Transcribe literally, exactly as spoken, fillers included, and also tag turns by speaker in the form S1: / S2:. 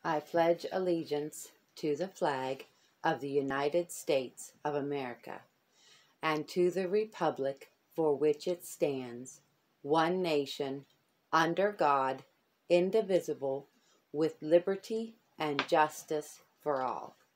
S1: I pledge allegiance to the flag of the United States of America and to the republic for which it stands, one nation, under God, indivisible, with liberty and justice for all.